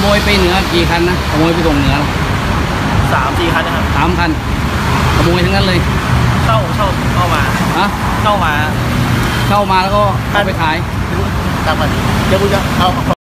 โมยไปเหนือกี่คันนะขโมยไปส่งเหนือ 3-4 คันนะครับ 3 คันขโมยทั้งนั้นเลยเข้ามาฮะเข้ามาเช่ามาแล้วก็เอาไปขายตามกันเดี๋ยวกูจะเอา